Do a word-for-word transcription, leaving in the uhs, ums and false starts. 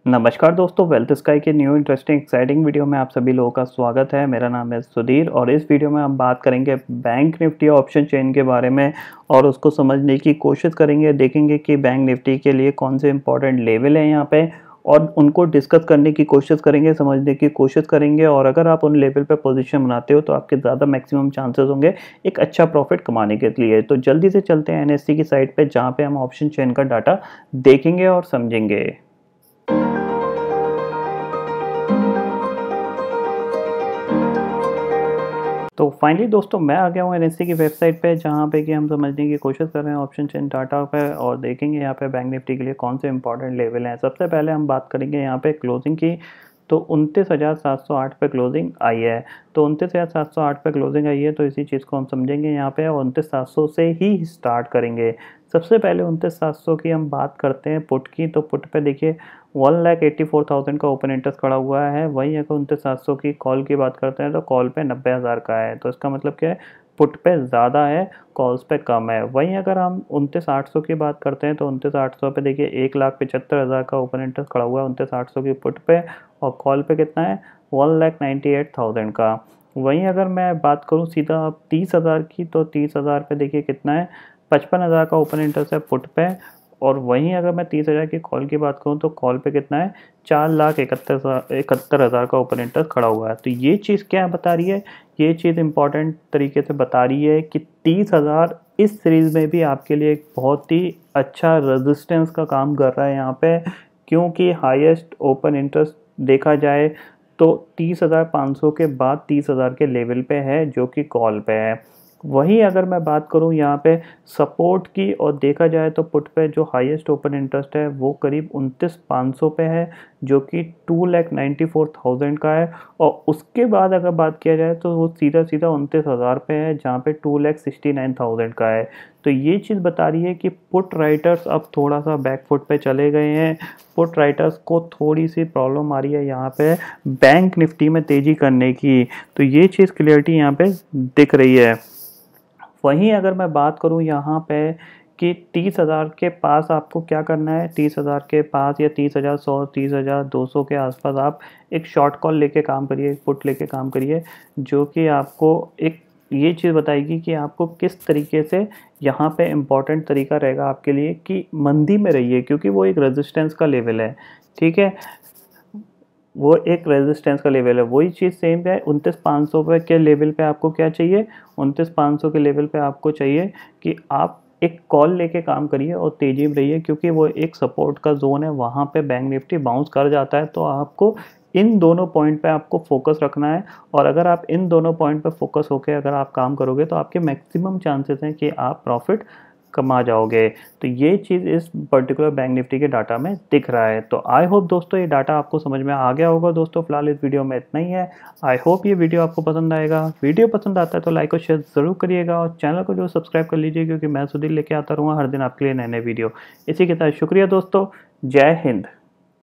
नमस्कार दोस्तों, wealth sky के न्यू इंटरेस्टिंग एक्साइटिंग वीडियो में आप सभी लोगों का स्वागत है। मेरा नाम है सुधीर और इस वीडियो में हम बात करेंगे बैंक निफ्टी ऑप्शन चेन के बारे में और उसको समझने की कोशिश करेंगे। देखेंगे कि बैंक निफ्टी के लिए कौन से इंपॉर्टेंट लेवल हैं यहाँ पे और उनको डिस्कस करने की कोशिश करेंगे, समझने की कोशिश करेंगे। और अगर आप उन लेवल पे पोजीशन बनाते हो तो आपके ज़्यादा मैक्सिमम चांसेस होंगे एक अच्छा प्रॉफिट कमाने के लिए। तो जल्दी से चलते हैं एनएससी की साइट पे, जहाँ पे हम ऑप्शन चेन का डाटा देखेंगे और समझेंगे। तो फाइनली दोस्तों मैं आ गया हूँ एनएससी की वेबसाइट पे, जहाँ पे कि हम समझने की कोशिश कर रहे हैं ऑप्शन चेन डाटा पे और देखेंगे यहाँ पे बैंक निफ्टी के लिए कौन से इंपॉर्टेंट लेवल हैं। सबसे पहले हम बात करेंगे यहाँ पे क्लोजिंग की। तो उनतीस हज़ार सात सौ आठ पे क्लोजिंग आई है। तो उनतीस हज़ार सात सौ आठ पे क्लोजिंग आई है, तो इसी चीज़ को हम समझेंगे यहाँ पे और उनतीस सात सौ से ही स्टार्ट करेंगे। सबसे पहले उनतीस सात सौ की हम बात करते हैं पुट की। तो पुट पे देखिए one lakh eighty four thousand का ओपन इंटरेस्ट खड़ा हुआ है। वहीं अगर उनतीस सात सौ की कॉल की बात करते हैं तो कॉल पे नब्बे हज़ार का है। तो इसका मतलब क्या है, पुट पे ज़्यादा है, कॉल्स पे कम है। वहीं अगर हम उनतीस आठ सौ की बात करते हैं तो उनतीस आठ सौ पे देखिए एक लाख पचहत्तर हज़ार का ओपन इंटरेस्ट खड़ा हुआ है उनतीस आठ सौ की पुट पे, और कॉल पे कितना है, one lakh ninety eight thousand का। वहीं अगर मैं बात करूँ सीधा अब तीस हज़ार की, तो तीस हज़ार पे देखिए कितना है, पचपन हज़ार का ओपन इंटरेस्ट है पुट पे। और वहीं अगर मैं तीस हज़ार की कॉल की बात करूँ तो कॉल पे कितना है, चार लाख इकहत्तर इकहत्तर हज़ार का ओपन इंटरेस्ट खड़ा हुआ है। तो ये चीज़ क्या बता रही है, ये चीज़ इंपॉर्टेंट तरीके से बता रही है कि तीस हज़ार इस सीरीज़ में भी आपके लिए एक बहुत ही अच्छा रेजिस्टेंस का काम कर रहा है यहाँ पे, क्योंकि हाईएस्ट ओपन इंटरेस्ट देखा जाए तो तीस हज़ार पाँच सौ के बाद तीस हज़ार के लेवल पे है, जो कि कॉल पे है। वहीं अगर मैं बात करूं यहाँ पे सपोर्ट की और देखा जाए तो पुट पे जो हाईएस्ट ओपन इंटरेस्ट है वो करीब उनतीस पाँच सौ पे है, जो कि two lakh ninety four thousand का है। और उसके बाद अगर बात किया जाए तो वो सीधा सीधा उनतीस हज़ार पे है, जहाँ पे two lakh sixty nine thousand का है। तो ये चीज़ बता रही है कि पुट राइटर्स अब थोड़ा सा बैकफुट पे चले गए हैं। पुट राइटर्स को थोड़ी सी प्रॉब्लम आ रही है यहाँ पे बैंक निफ्टी में तेज़ी करने की। तो ये चीज़ क्लियरिटी यहाँ पे दिख रही है। वहीं अगर मैं बात करूं यहाँ पे कि तीस हज़ार के पास आपको क्या करना है, तीस हज़ार के पास या तीस हज़ार सौ तीस हज़ार दो सौ के आसपास आप एक शॉर्ट कॉल लेके काम करिए, एक पुट लेके काम करिए, जो कि आपको एक ये चीज़ बताएगी कि आपको किस तरीके से यहाँ पे इम्पॉर्टेंट तरीका रहेगा आपके लिए कि मंदी में रहिए, क्योंकि वो एक रेजिस्टेंस का लेवल है। ठीक है, वो एक रेजिस्टेंस का लेवल है। वही चीज़ सेम है, उनतीस पाँच सौ पे के लेवल पे आपको क्या चाहिए, उनतीस पाँच सौ के लेवल पे आपको चाहिए कि आप एक कॉल लेके काम करिए और तेजी में रहिए, क्योंकि वो एक सपोर्ट का जोन है, वहाँ पे बैंक निफ्टी बाउंस कर जाता है। तो आपको इन दोनों पॉइंट पे आपको फोकस रखना है, और अगर आप इन दोनों पॉइंट पे फोकस होकर अगर आप काम करोगे तो आपके मैक्सिमम चांसेस हैं कि आप प्रॉफिट कमा जाओगे। तो ये चीज़ इस पर्टिकुलर बैंक निफ्टी के डाटा में दिख रहा है। तो आई होप दोस्तों ये डाटा आपको समझ में आ गया होगा। दोस्तों फिलहाल इस वीडियो में इतना ही है। आई होप ये वीडियो आपको पसंद आएगा। वीडियो पसंद आता है तो लाइक और शेयर ज़रूर करिएगा और चैनल को जो सब्सक्राइब कर लीजिए, क्योंकि मैं सुधीर लेके आता रहूँगा हर दिन आपके लिए नए नए वीडियो। इसी के साथ शुक्रिया दोस्तों, जय हिंद।